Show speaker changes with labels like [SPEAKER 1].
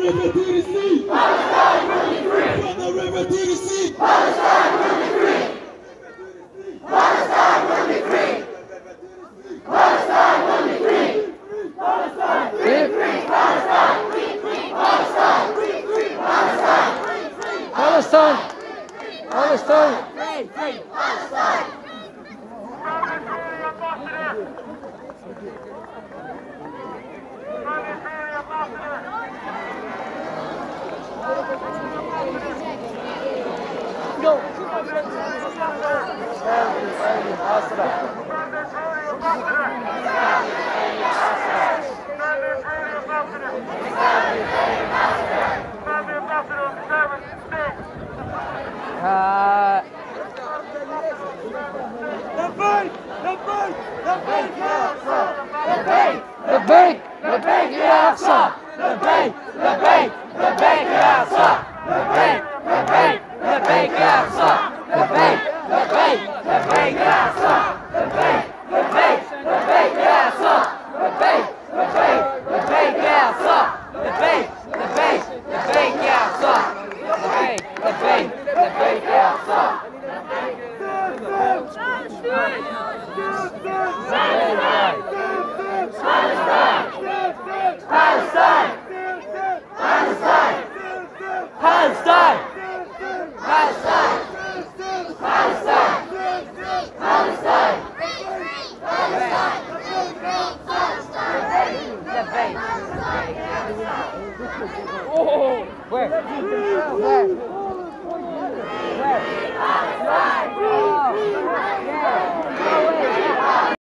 [SPEAKER 1] river to the sea.
[SPEAKER 2] Palestine will be free.
[SPEAKER 1] From the river to the sea.
[SPEAKER 2] Palestine will be free. Palestine will be free. Palestine will be free. Palestine free, free. Palestine free, free. Palestine free, free. Palestine free, free.
[SPEAKER 3] Palestine. Palestine.
[SPEAKER 2] Free, free. Palestine.
[SPEAKER 3] Go.
[SPEAKER 2] لبيك يا أقصى لبيك لبيك لبيك يا أقصى لبيك لبيك لبيك يا أقصى لبيك لبيك لبيك يا أقصى لبيك لبيك لبيك يا أقصى لبيك لبيك لبيك يا أقصى لبيك لبيك لبيك يا أقصى لبيك لبيك لبيك يا أقصى Palestine! Palestine! Palestine! Palestine! Palestine! Palestine! Palestine!
[SPEAKER 3] Oh, where?